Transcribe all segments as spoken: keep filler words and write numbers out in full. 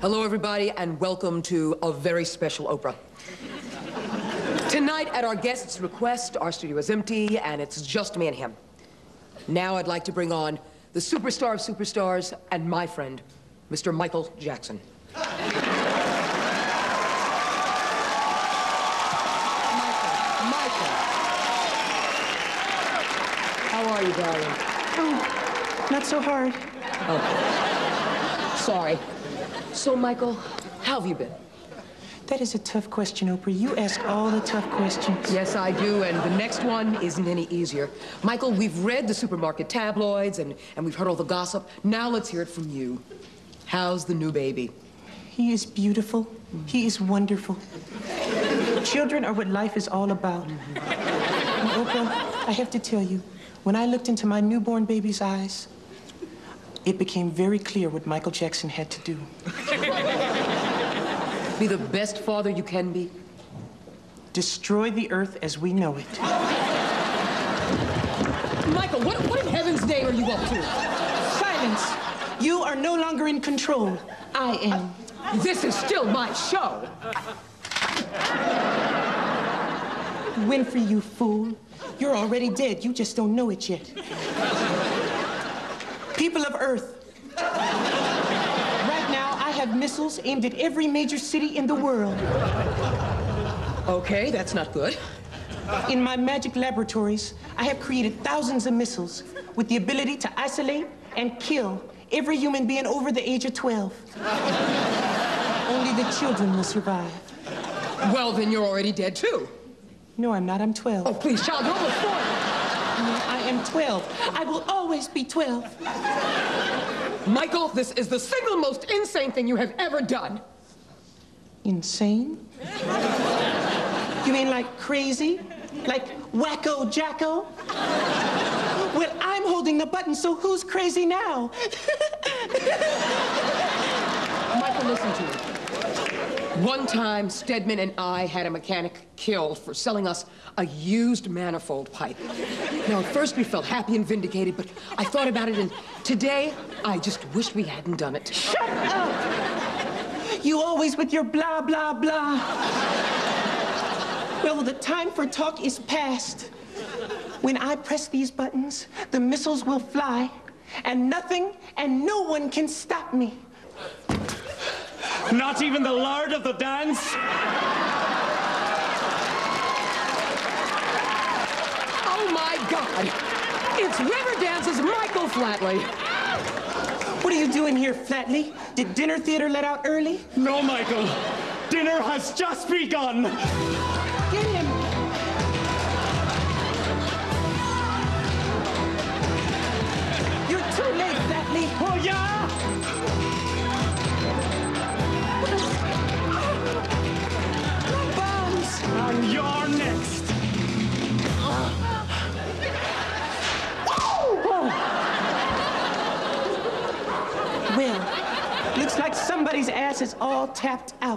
Hello, everybody, and welcome to a very special Oprah. Tonight, at our guest's request, our studio is empty, and it's just me and him. Now I'd like to bring on the superstar of superstars and my friend, Mister Michael Jackson. Michael, Michael. How are you, darling? Oh, not so hard. Oh, sorry. So, Michael, how have you been? That is a tough question, Oprah. You ask all the tough questions. Yes, I do, and the next one isn't any easier. Michael, we've read the supermarket tabloids, and, and we've heard all the gossip. Now let's hear it from you. How's the new baby? He is beautiful. He is wonderful. Children are what life is all about. And Oprah, I have to tell you, when I looked into my newborn baby's eyes, it became very clear what Michael Jackson had to do. Be the best father you can be. Destroy the earth as we know it. Michael, what, what in heaven's name are you up to? Silence. You are no longer in control. I am. Uh, this is still my show. Winfrey, you fool. You're already dead. You just don't know it yet. People of Earth, right now I have missiles aimed at every major city in the world. Okay, that's not good. In my magic laboratories, I have created thousands of missiles with the ability to isolate and kill every human being over the age of twelve. Only the children will survive. Well, then you're already dead, too. No, I'm not. I'm twelve. Oh, please, child, you're almost forty. No, I am twelve. I will always be twelve. Michael, this is the single most insane thing you have ever done. Insane? You mean like crazy? Like wacko jacko? Well, I'm holding the button, so who's crazy now? Michael, listen to me. One time, Stedman and I had a mechanic killed for selling us a used manifold pipe. Now, at first we felt happy and vindicated, but I thought about it, and today, I just wish we hadn't done it. Shut up! You always with your blah, blah, blah. Well, the time for talk is past. When I press these buttons, the missiles will fly, and nothing and no one can stop me. Not even the Lord of the Dance? Oh, my God! It's Riverdance's Michael Flatley. What are you doing here, Flatley? Did dinner theater let out early? No, Michael. Dinner has just begun. Get him! You're too late, Flatley. Oh, yeah? And you're next. Well, looks like somebody's ass is all tapped out.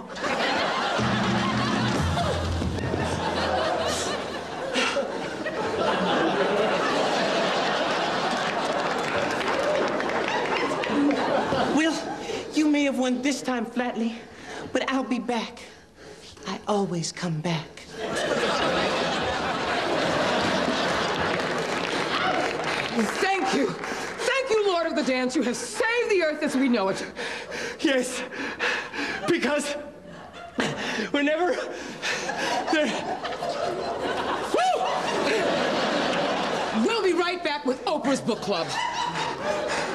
Well, you may have won this time, Flatley, but I'll be back. I always come back. Thank you. Thank you, Lord of the Dance. You have saved the earth as we know it. Yes, because whenever there... We'll be right back with Oprah's Book Club.